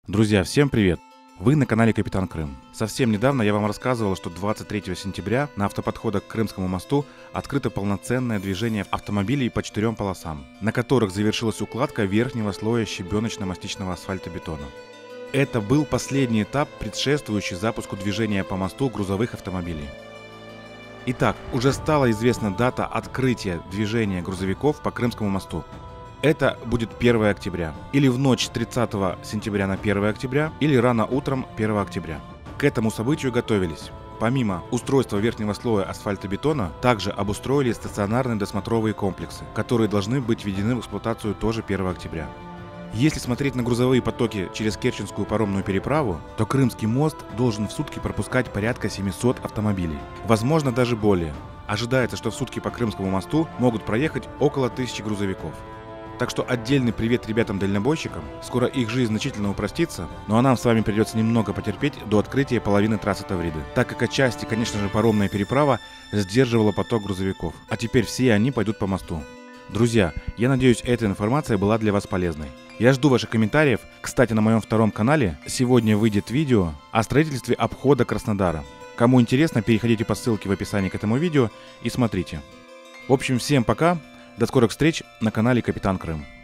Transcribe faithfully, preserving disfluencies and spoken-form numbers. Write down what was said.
Друзья, всем привет! Вы на канале Капитан Крым. Совсем недавно я вам рассказывал, что двадцать третьего сентября на автоподходах к Крымскому мосту открыто полноценное движение автомобилей по четырем полосам, на которых завершилась укладка верхнего слоя щебеночно-мастичного асфальтобетона. Это был последний этап, предшествующий запуску движения по мосту грузовых автомобилей. Итак, уже стала известна дата открытия движения грузовиков по Крымскому мосту. Это будет первое октября, или в ночь с тридцатого сентября на первое октября, или рано утром первого октября. К этому событию готовились. Помимо устройства верхнего слоя асфальтобетона, также обустроили стационарные досмотровые комплексы, которые должны быть введены в эксплуатацию тоже первого октября. Если смотреть на грузовые потоки через Керченскую паромную переправу, то Крымский мост должен в сутки пропускать порядка семисот автомобилей, возможно даже более. Ожидается, что в сутки по Крымскому мосту могут проехать около тысячи грузовиков. Так что отдельный привет ребятам-дальнобойщикам. Скоро их жизнь значительно упростится, ну а нам с вами придется немного потерпеть до открытия половины трассы Тавриды, так как отчасти, конечно же, паромная переправа сдерживала поток грузовиков, а теперь все они пойдут по мосту. Друзья, я надеюсь, эта информация была для вас полезной. Я жду ваших комментариев. Кстати, на моем втором канале сегодня выйдет видео о строительстве обхода Краснодара. Кому интересно, переходите по ссылке в описании к этому видео и смотрите. В общем, всем пока. До скорых встреч на канале Капитан Крым.